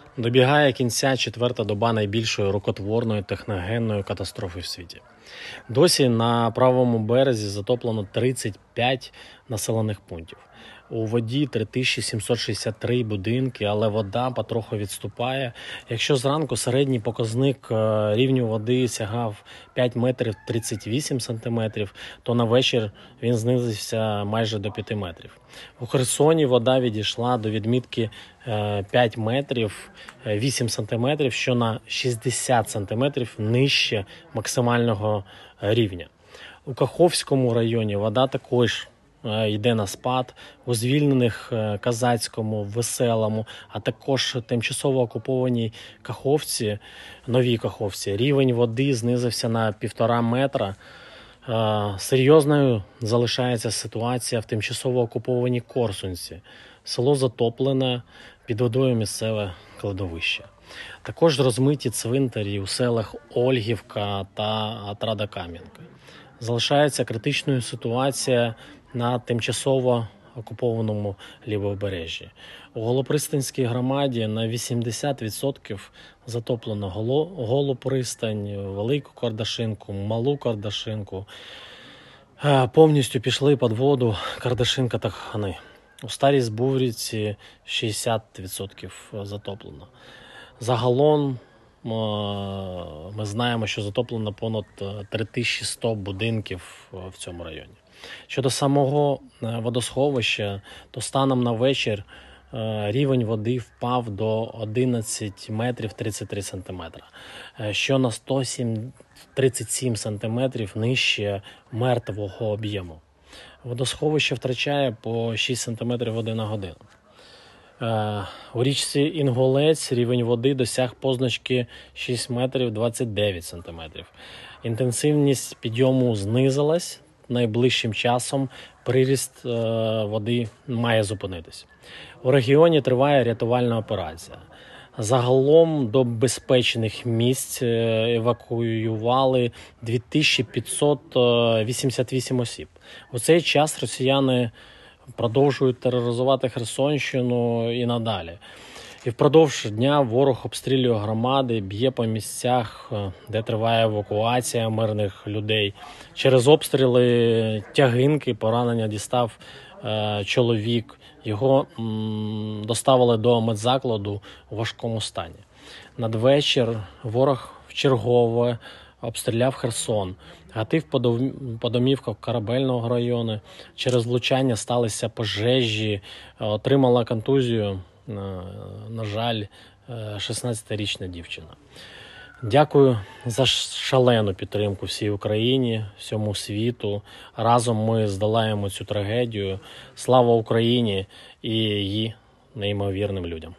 Добігає кінця четверта доба найбільшої рукотворної техногенної катастрофи в світі. Досі на правому березі затоплено 35 населених пунктів. У воді 3763 будинки, але вода потроху відступає. Якщо зранку середній показник рівню води сягав 5 метрів 38 сантиметрів, то на вечір він знизився майже до 5 метрів. У Херсоні вода відійшла до відмітки 5 метрів 8 сантиметрів, що на 60 сантиметрів нижче максимального рівня. У Каховському районі вода також йде на спад. У звільнених Казацькому, Веселому, а також тимчасово окупованій Каховці, Новій Каховці, рівень води знизився на 1,5 метра. Серйозною залишається ситуація в тимчасово окупованій Корсунці. Село затоплене, під водою місцеве кладовище. Також розмиті цвинтарі у селах Ольгівка та Отрада-Кам'янка. Залишається критичною ситуація на тимчасово окупованому лівобережжі. У Голопристанській громаді на 80% затоплено Голу пристань, Велику Кардашинку, Малу Кардашинку. Повністю пішли під воду Кардашинка та Хани. У Старій Збурівці 60% затоплено. Загалом ми знаємо, що затоплено понад 3100 будинків в цьому районі. Щодо самого водосховища, то станом на вечір рівень води впав до 11 метрів 33 сантиметра, що на 137 сантиметрів нижче мертвого об'єму. Водосховище втрачає по 6 сантиметрів води на годину. У річці Інгулець рівень води досяг позначки 6 метрів 29 сантиметрів. Інтенсивність підйому знизилась. Найближчим часом приріст води має зупинитись. У регіоні триває рятувальна операція. Загалом до безпечних місць евакуювали 2588 осіб. У цей час росіяни продовжують тероризувати Херсонщину і надалі. І впродовж дня ворог обстрілює громади, б'є по місцях, де триває евакуація мирних людей. Через обстріли Тягинки поранення дістав чоловік. Його доставили до медзакладу у важкому стані. Надвечір ворог вчергове обстріляв Херсон, гатив по домівках Корабельного району. Через влучання сталися пожежі, отримала контузію, на жаль, 16-річна дівчина. Дякую за шалену підтримку всій Україні, всьому світу. Разом ми здолаємо цю трагедію. Слава Україні і її неймовірним людям.